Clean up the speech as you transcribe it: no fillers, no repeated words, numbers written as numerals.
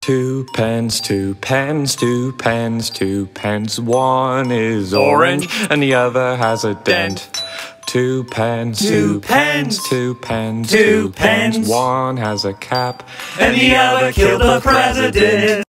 Two pens, two pens, two pens, two pens. One is orange and the other has a dent. Two pens, two pens, two pens, two pens. One has a cap And the other killed the president.